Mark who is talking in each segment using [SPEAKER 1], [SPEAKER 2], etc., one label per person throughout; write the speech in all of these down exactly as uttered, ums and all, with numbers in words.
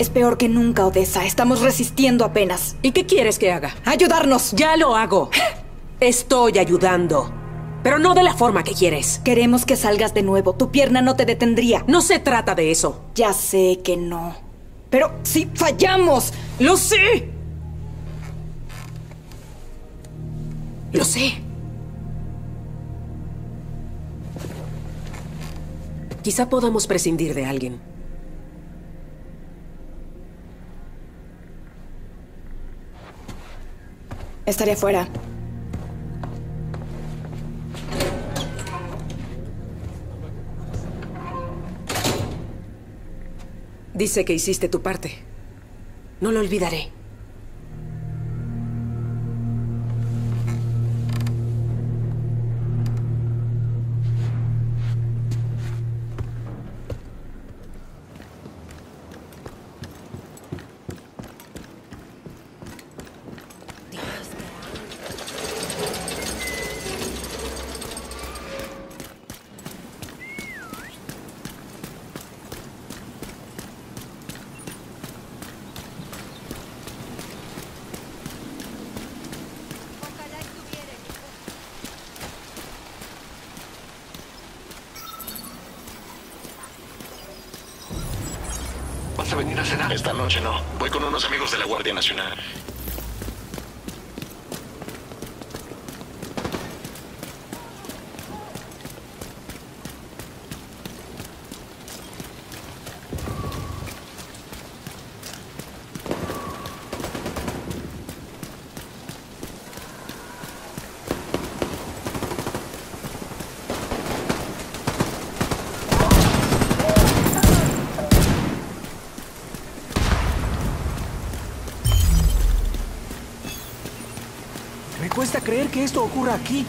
[SPEAKER 1] Es peor que nunca, Odessa. Estamos resistiendo apenas.
[SPEAKER 2] ¿Y qué quieres que haga?
[SPEAKER 1] ¡Ayudarnos!
[SPEAKER 2] Ya lo hago. Estoy ayudando. Pero no de la forma que quieres.
[SPEAKER 1] Queremos que salgas de nuevo. Tu pierna no te detendría.
[SPEAKER 2] No se trata de eso.
[SPEAKER 1] Ya sé que no. Pero si fallamos...
[SPEAKER 2] ¡Lo sé! Lo sé. Quizá podamos prescindir de alguien.
[SPEAKER 1] Estaré afuera.
[SPEAKER 2] Dice que hiciste tu parte. No lo olvidaré.
[SPEAKER 3] ¿Vas a venir a cenar? Esta noche no. Voy con unos amigos de la Guardia Nacional.
[SPEAKER 4] Me cuesta creer que esto ocurra aquí.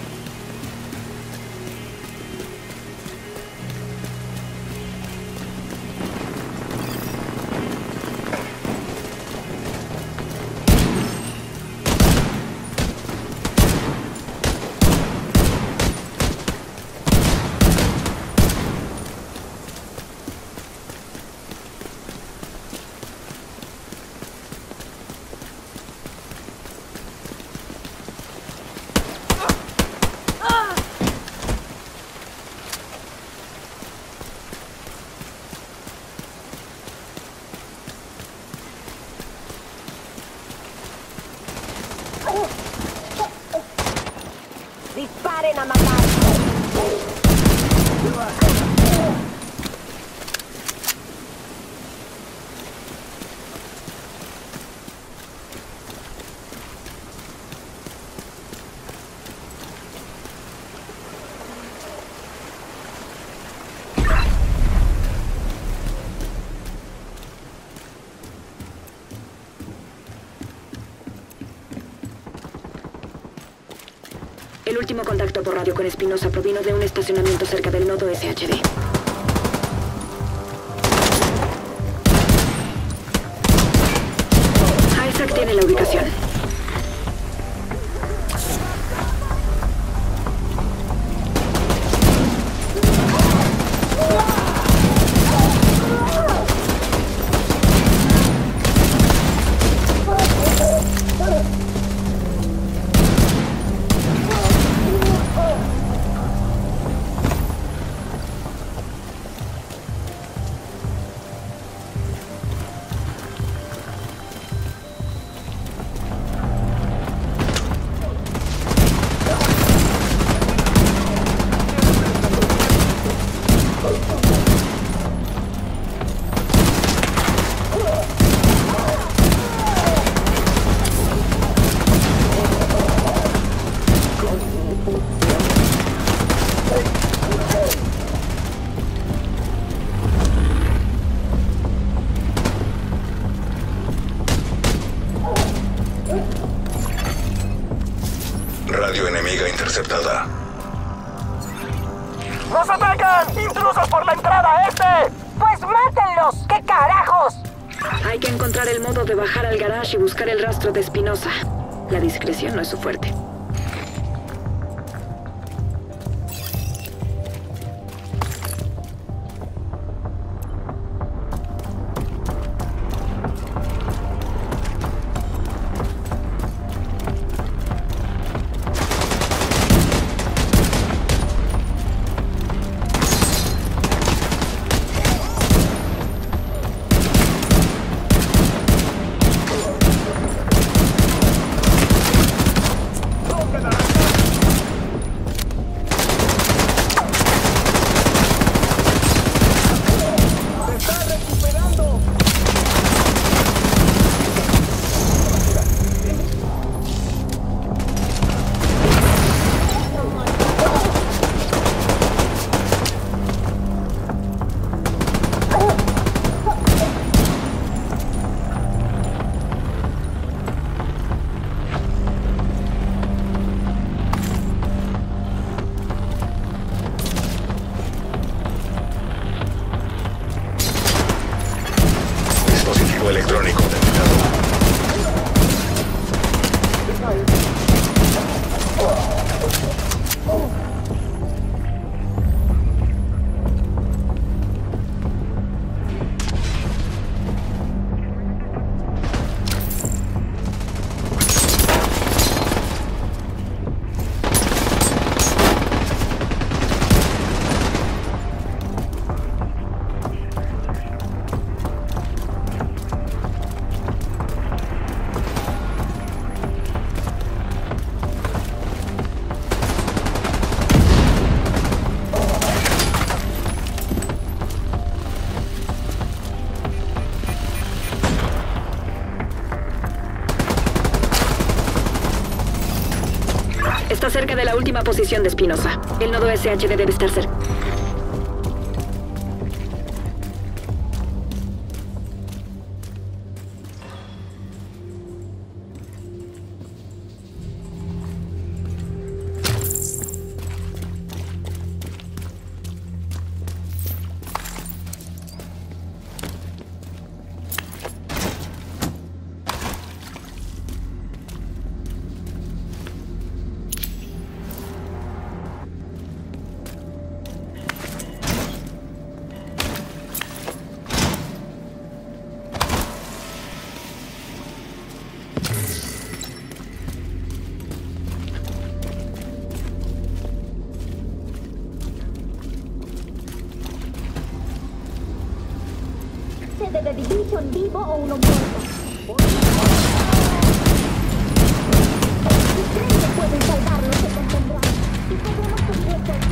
[SPEAKER 5] ¡Disparen a matar!
[SPEAKER 6] El último contacto por radio con Espinosa provino de un estacionamiento cerca del nodo S H D. Isaac tiene la ubicación.
[SPEAKER 3] Radio enemiga interceptada.
[SPEAKER 5] ¡Nos atacan! ¡Intrusos por la entrada este! ¡Pues mátenlos! ¡Qué carajos!
[SPEAKER 6] Hay que encontrar el modo de bajar al garage y buscar el rastro de Espinosa. La discreción no es su fuerte.
[SPEAKER 3] Electrónico detectado.
[SPEAKER 6] Está cerca de la última posición de Espinosa. El nodo S H D debe estar cerca.
[SPEAKER 7] De The Division vivo o uno muerto. Si creen que pueden salvarlo, se contendrán. Y podemos convierte aquí.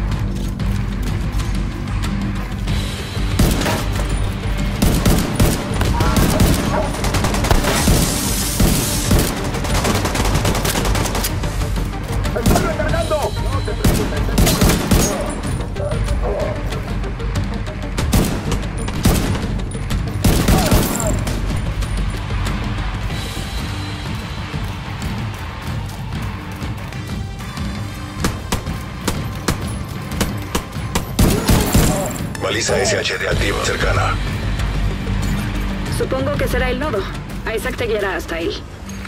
[SPEAKER 5] ¡Estoy recargando! No te preocupes.
[SPEAKER 3] Baliza S H D activa cercana.
[SPEAKER 6] Supongo que será el nodo. Isaac te guiará hasta ahí.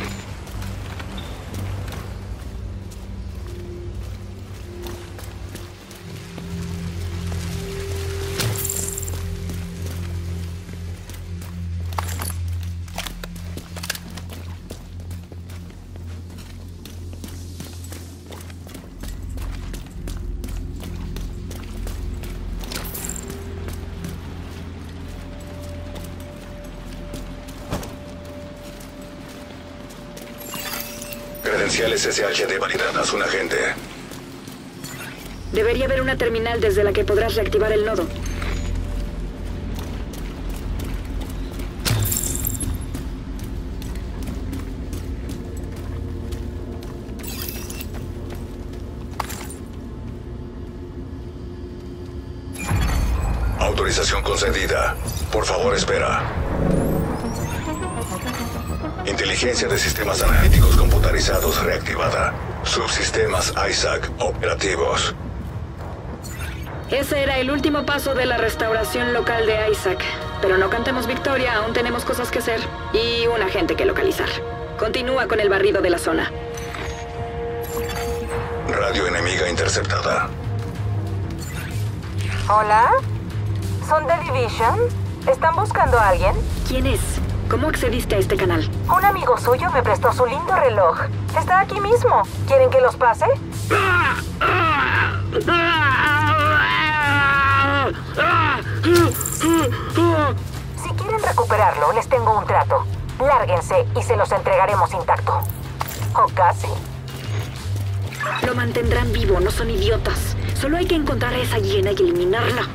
[SPEAKER 3] Credenciales S H D validadas, un agente.
[SPEAKER 6] Debería haber una terminal desde la que podrás reactivar el nodo.
[SPEAKER 3] Autorización concedida. Por favor, espera. Inteligencia de sistemas analíticos computarizados reactivada. Subsistemas Isaac operativos.
[SPEAKER 6] Ese era el último paso de la restauración local de Isaac. Pero no cantemos victoria, aún tenemos cosas que hacer. Y un agente que localizar. Continúa con el barrido de la zona.
[SPEAKER 3] Radio enemiga interceptada.
[SPEAKER 8] ¿Hola? ¿Son The Division? ¿Están buscando a alguien?
[SPEAKER 6] ¿Quién es? ¿Cómo accediste a este canal?
[SPEAKER 8] Un amigo suyo me prestó su lindo reloj. Está aquí mismo. ¿Quieren que los pase? Si quieren recuperarlo, les tengo un trato. Lárguense y se los entregaremos intacto. O casi.
[SPEAKER 6] Lo mantendrán vivo, no son idiotas. Solo hay que encontrar a esa hiena y eliminarla.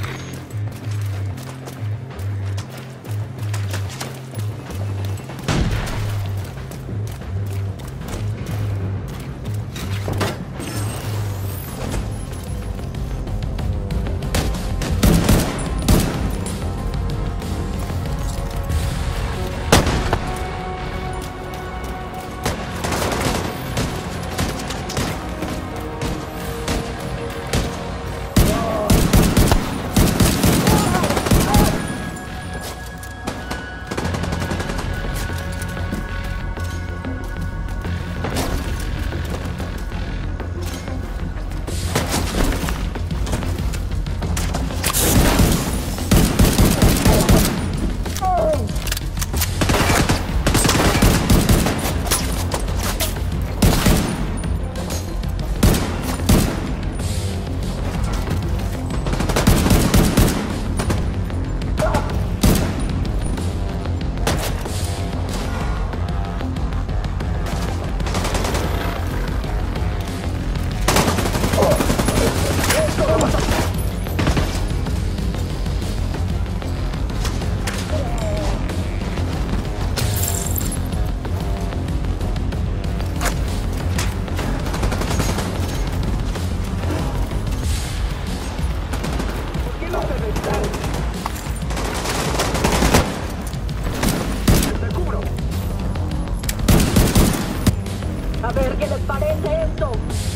[SPEAKER 7] A ver qué les parece esto.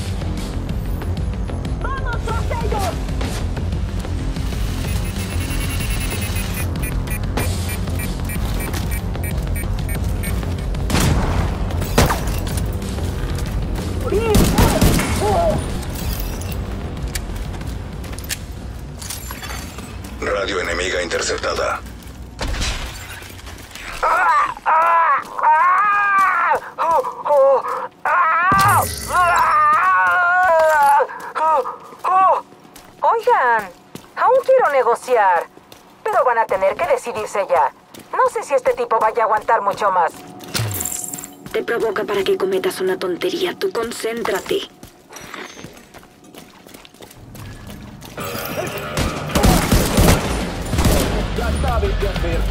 [SPEAKER 7] ¡Vamos tras ellos!
[SPEAKER 3] Radio enemiga interceptada.
[SPEAKER 8] Oigan, aún quiero negociar, pero van a tener que decidirse ya. No sé si este tipo vaya a aguantar mucho más.
[SPEAKER 6] Te provoca para que cometas una tontería. Tú concéntrate.
[SPEAKER 4] Ya sabes qué hacer.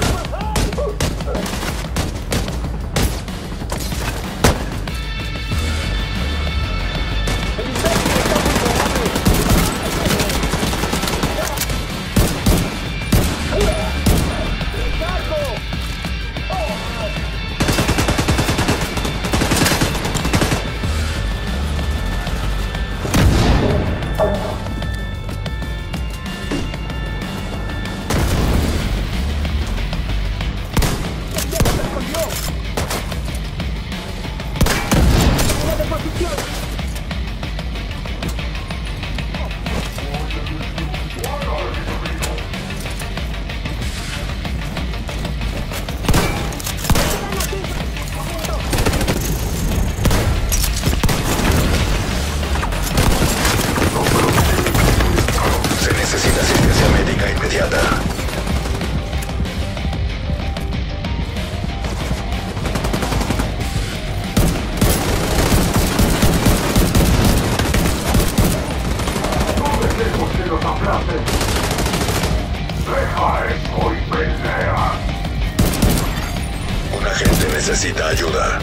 [SPEAKER 3] Un agente necesita ayuda.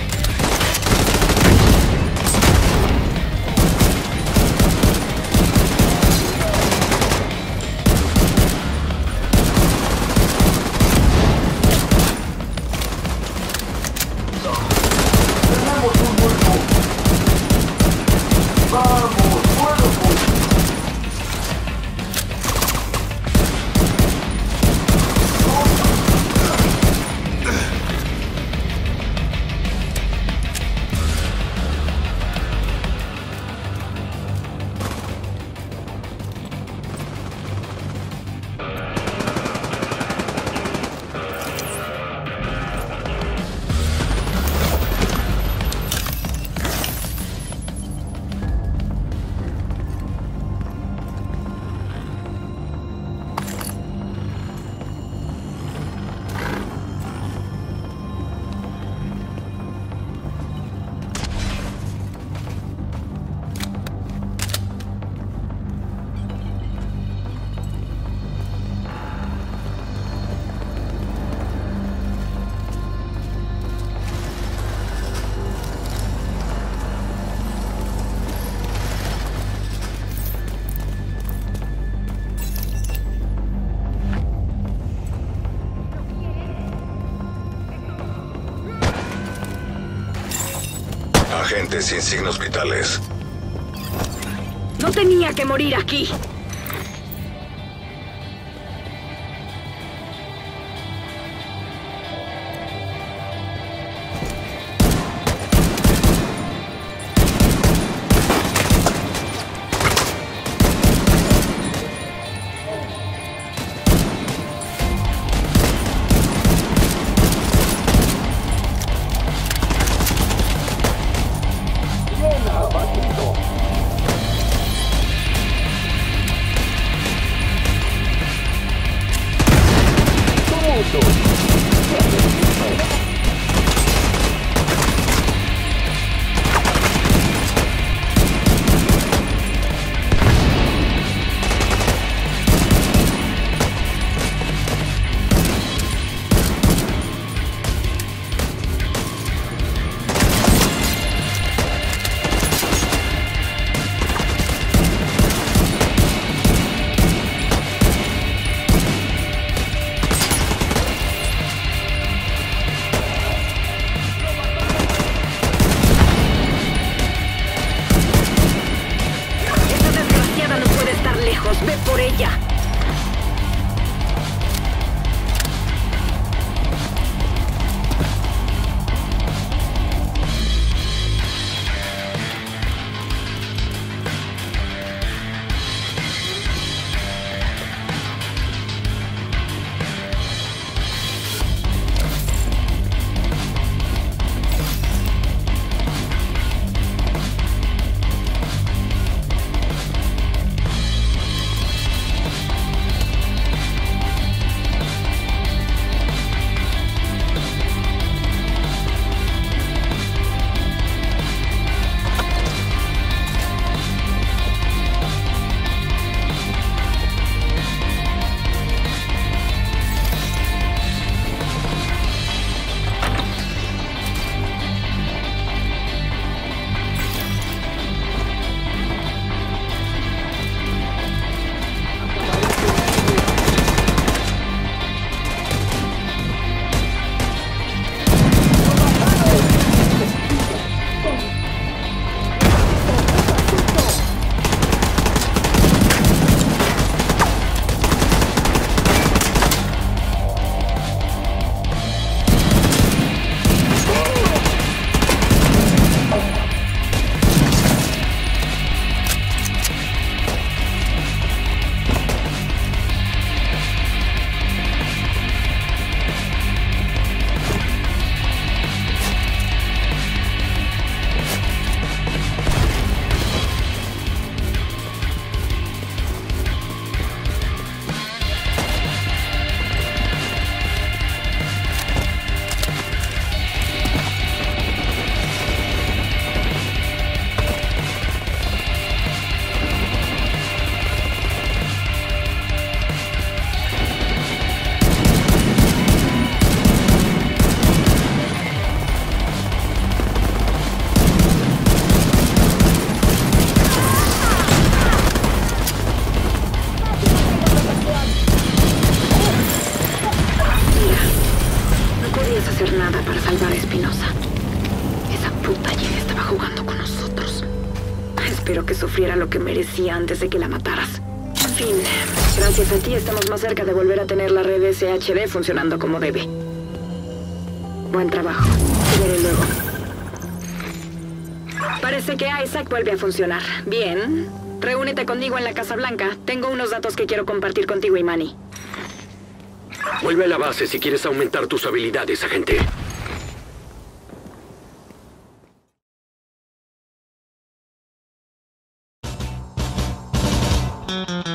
[SPEAKER 9] paciente sin signos vitales.
[SPEAKER 6] No tenía que morir aquí. Ve por ella. Hacer nada para salvar a Espinosa. Esa puta Jill estaba jugando con nosotros. Espero que sufriera lo que merecía antes de que la mataras. En fin, gracias a ti estamos más cerca de volver a tener la red S H D funcionando como debe. Buen trabajo. Te veré luego. Parece que Isaac vuelve a funcionar. Bien. Reúnete conmigo en la Casa Blanca. Tengo unos datos que quiero compartir contigo y Manny.
[SPEAKER 10] Vuelve a la base si quieres aumentar tus habilidades, agente.
[SPEAKER 11] Thank you.